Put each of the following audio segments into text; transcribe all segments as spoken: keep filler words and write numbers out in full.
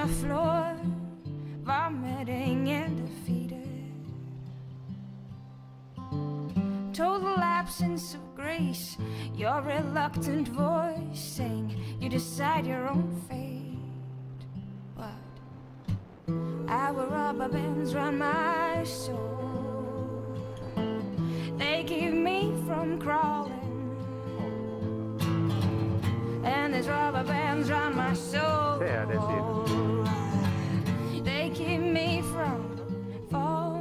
the floor, vomiting and defeated. Total absence of grace, your reluctant voice saying you decide your own fate. But our rubber bands run my soul, they keep me from crawling. And these rubber bands round my soul, they keep me from falling.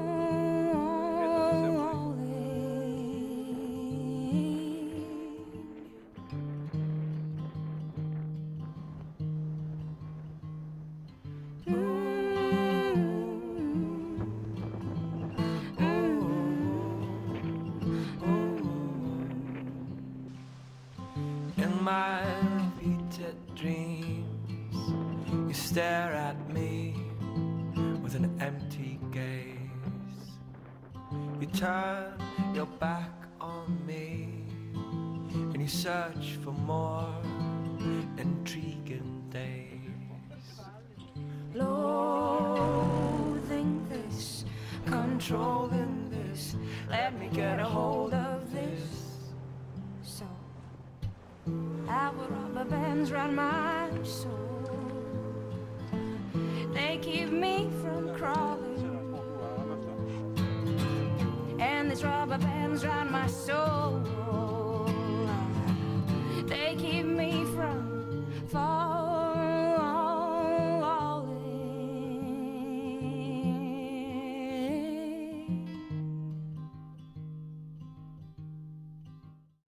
In my repeated dreams, you stare at me with an empty gaze. You turn your back on me and you search for more intriguing days. Loathing this, controlling this, let me get a hold of this. So our rubber bands round my soul, they keep me from crawling. And these rubber bands round my soul,